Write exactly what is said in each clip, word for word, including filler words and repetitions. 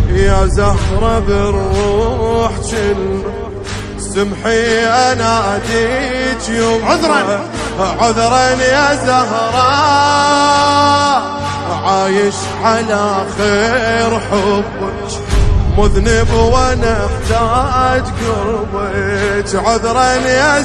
يا زهرة بالروح جل سمحي اناديك يوم عذرا عذرا يا زهراء عايش على خير حبك مذنب وانا احتاج قربك عذرا يا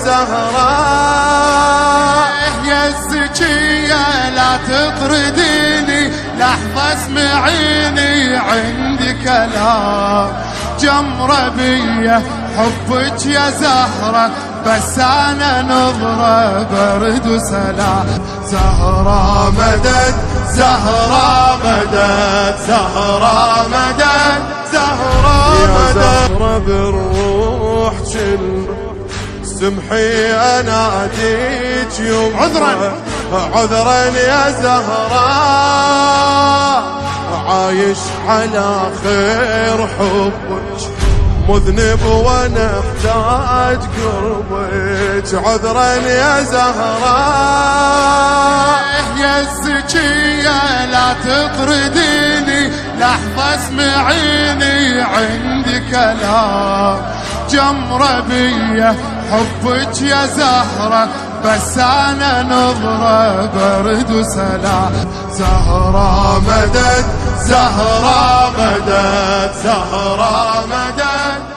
زهراء يا الزكية لا تطرديني لحظة اسمعيني عندي كلام جمرة بيا حبك يا زهرة بس انا نظرة برد وسلام زهرة مدد زهرة مدد زهرة مدد زهرة مدد يا زهرة بالروح جل سمحي اناديك يوم عذرا عذرا يا زهراء عايش على خير حبك مذنب وانا احتاج قربك عذرا يا زهراء يا الزكية لا تطرديني لحظة اسمعيني عندي كلام جمرة بيا حبك يا زهرة بس انا نظرة برد وسلام زهرة مدد زهرة مدد زهرة مدد